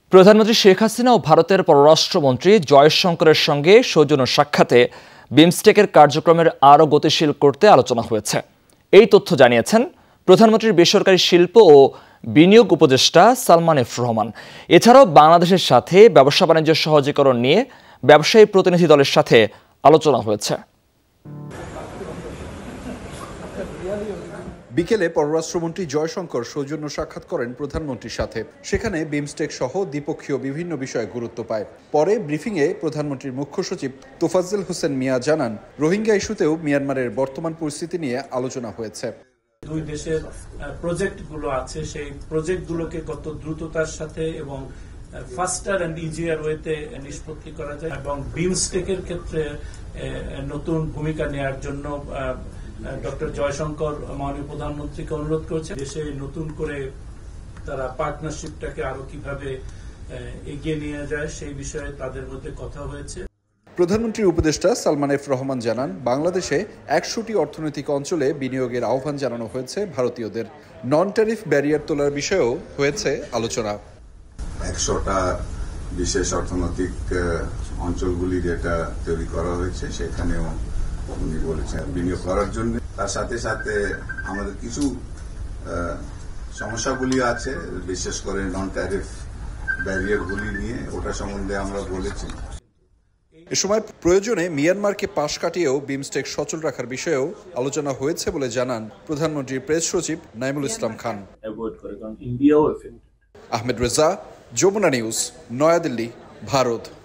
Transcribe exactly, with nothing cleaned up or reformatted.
প্রধানমন্ত্রী শেখ হাসিনা ও ভারতের পররাষ্ট্রমন্ত্রী জয়শঙ্করের সঙ্গে সৌজন্য সাক্ষাতে বিমস্টেকের কার্যক্রমের আরও গতিশীল করতে আলোচনা হয়েছে। এই তথ্য জানিয়েছেন প্রধানমন্ত্রীর বেসরকারি শিল্প ও বিনিয়োগ উপদেষ্টা সালমান এফ রহমান। এছাড়াও বাংলাদেশের সাথে ব্যবসা বাণিজ্য সহজীকরণ নিয়ে ব্যবসায়ী প্রতিনিধি দলের সাথে আলোচনা হয়েছে। বিকেলে পররাষ্ট্রমন্ত্রী জয়শঙ্কর সৌজন্য সাক্ষাৎ করেন প্রধানমন্ত্রীর সাথে। সেখানে বিমস্টেক সহ দ্বিপক্ষীয় বিভিন্ন বিষয়ে গুরুত্ব পায়। পরে ব্রিফিংয়ে প্রধানমন্ত্রীর মুখ্য সচিব তোফাজ্জল হোসেন মিয়া জানান, রোহিঙ্গা ইস্যুতেও মিয়ানমারের বর্তমান পরিস্থিতি নিয়ে আলোচনা হয়েছে। দুই দেশের প্রজেক্টগুলো আছে, সেই প্রজেক্টগুলোকে কত দ্রুততার সাথে এবং ফাস্টার অ্যান্ড ইজিয়ার ওয়েতে নিষ্পত্তি করা যায় এবং বিমস্টেকের ক্ষেত্রে নতুন ভূমিকা নেওয়ার জন্য ডক্টর জয়শঙ্কর মাননীয় প্রধানমন্ত্রীকে অনুরোধ করেছে। দেশে নতুন করে তারা পার্টনারশিপটাকে আরো কিভাবে এগিয়ে নিয়ে যায় সেই বিষয়ে তাদের মধ্যে কথা হয়েছে। প্রধানমন্ত্রীর উপদেষ্টা সালমান এফ রহমান জানান, বাংলাদেশে একশোটি অর্থনৈতিক অঞ্চলে বিনিয়োগের আহ্বান জানানো হয়েছে ভারতীয়দের। নন ট্যারিফ ব্যারিয়ার তোলার বিষয়েও হয়েছে আলোচনা। একশোটা বিশেষ অর্থনৈতিক অঞ্চলগুলি যেটা তৈরি করা হয়েছে সেখানেও উনি বলেছেন বিনিয়োগ করার জন্য। তার সাথে সাথে আমাদের কিছু সমস্যাগুলি আছে, বিশেষ করে নন ট্যারিফ ব্যারিয়ারগুলি নিয়ে, ওটা সম্বন্ধে আমরা বলেছি। এ সময় প্রয়োজনে মিয়ানমারকে পাশ কাটিয়েও বিমস্টেক সচল রাখার বিষয়েও আলোচনা হয়েছে বলে জানান প্রধানমন্ত্রীর প্রেস সচিব নাইমুল ইসলাম খান। ইন্ডিয়াও আহমেদ রেজা, যমুনা নিউজ, নয়াদিল্লি, ভারত।